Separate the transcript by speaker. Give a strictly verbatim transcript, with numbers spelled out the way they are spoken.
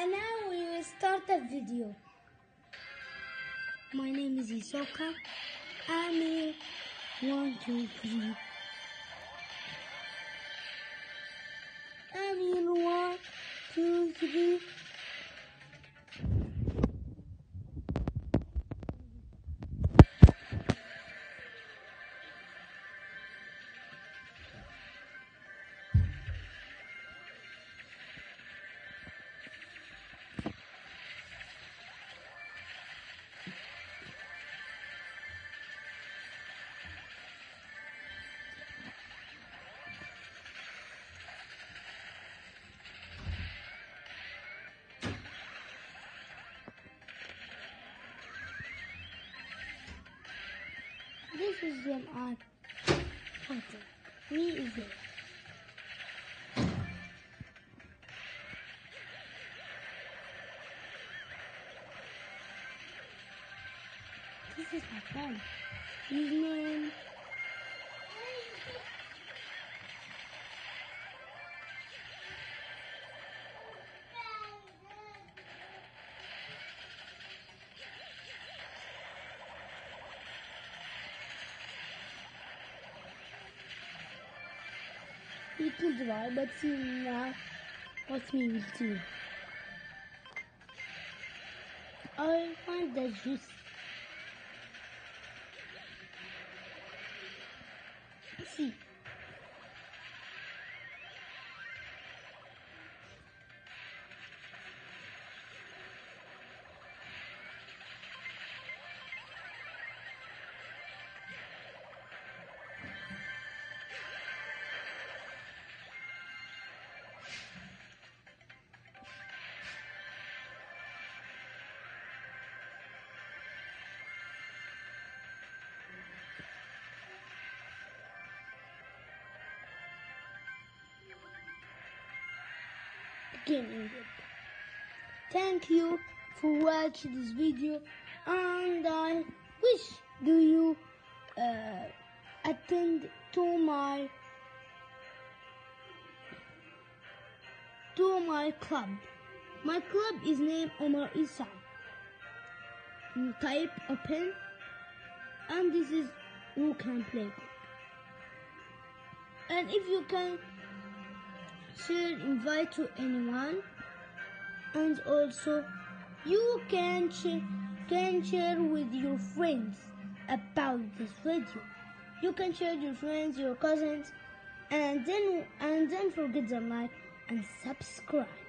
Speaker 1: And now we will start a video. My name is Isoka. I'm here. One, two, three. I'm here. One, two, three. This is an art hunter. Me is it. This is my friend. His name. He could draw, but see now what we will do. I'll find the juice. See. Beginning it. Thank you for watching this video, and I wish do you uh, attend to my to my club. My club is named Omar Isa. You type open, and this is who can play. And if you can share, invite to anyone, and also you can share, can share with your friends about this video. You can share your friends, your cousins, and then and then forget the like and subscribe.